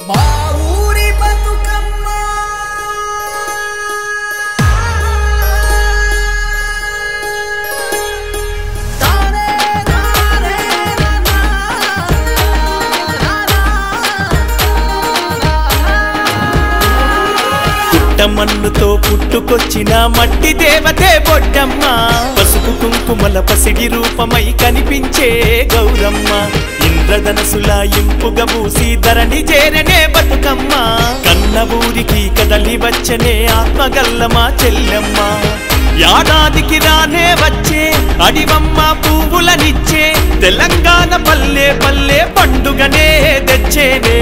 మా ఊరి బతుకమ్మ మన్నుతో పుట్టుకొచ్చిన మట్టి దేవతే బొడ్డమ్మ పసుపు కుంకుమల పసిడి రూపమై కనిపించే గౌరమ్మ ఇంద్రధనసుల ఇంపుగా పూసి ధరణి చేరనే బతుకమ్మ కన్న ఊరికి కదలి వచ్చనే ఆత్మగల్లమా చెల్లెమ్మ ఏడాదికి రానే వచ్చే అడివమ్మ పువ్వులనిచ్చే తెలంగాణ పల్లె పల్లె పండుగనే తెచ్చేనే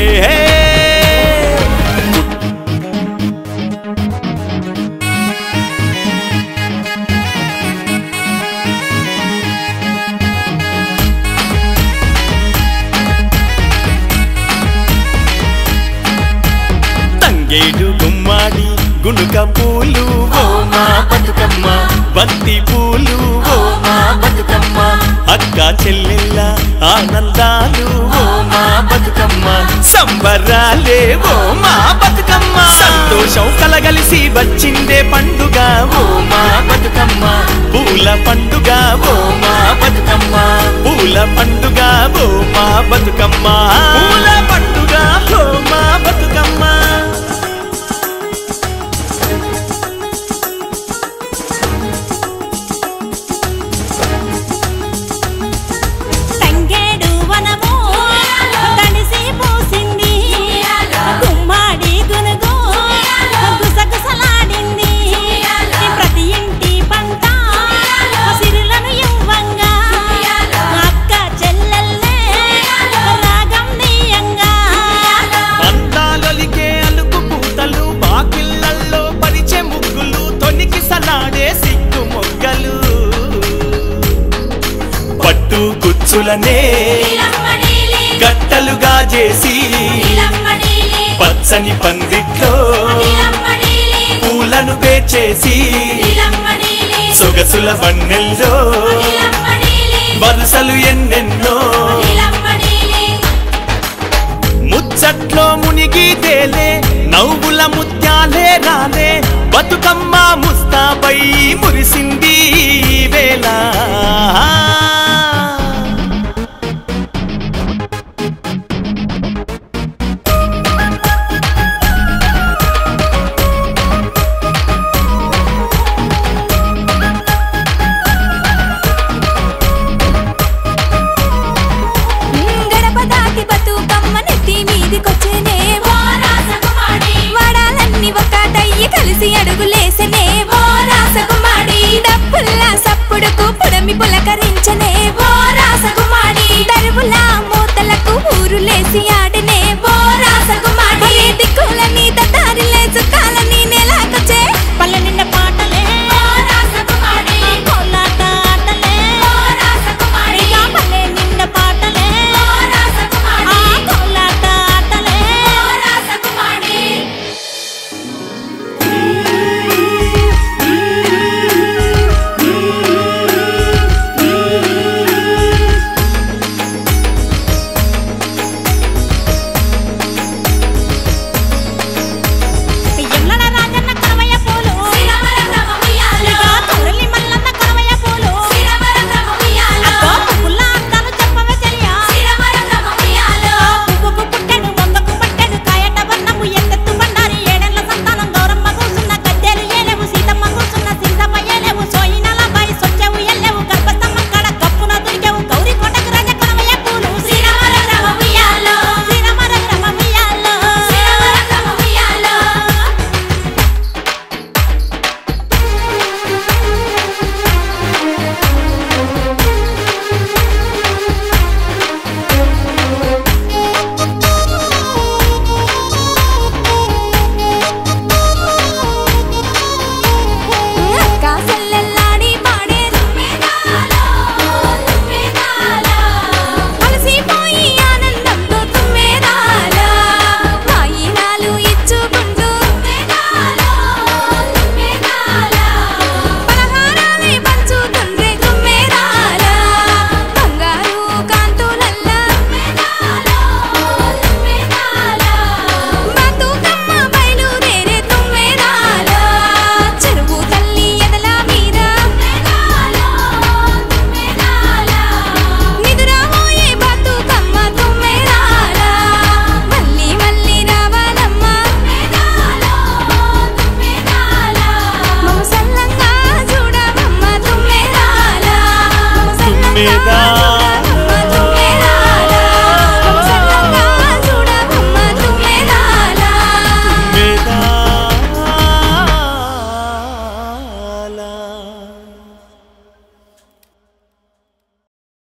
తంగేడు గుమ్మాడి గునుక పూలు ఓ మా బతుకమ్మ బంతి పూలు ఓ మా బతుకమ్మ అక్క చెల్లెళ్ళ ఆనందాలు ఓ మా బతుకమ్మ సంబరాలే ఓ మా బతుకమ్మ సంతోషం కలగలిసి వచ్చిందే పండుగ ఓ మా బతుకమ్మ పూల పండుగ ఓ మా బతుకమ్మ పూల పండుగ ఓ మా బతుకమ్మ పూల పండుగ ఓ మా బతుకమ్మ గుచ్చులనే గట్టలుగా చేసి పచ్చని పందిట్లో పూలను పేర్చేసి సొగసుల వన్నెల్లో వరుసలు ఎన్నెన్నో ముచ్చట్లో మునిగి తేలే నవ్వుల ముత్యాలే రాలే బతుకమ్మ ముస్తాబై మురిసింది వేళ కలిసి అడుగులేసనే ఓ రాసకుమారి డప్పుల్లా సప్పుడుకు తుమ్మెదా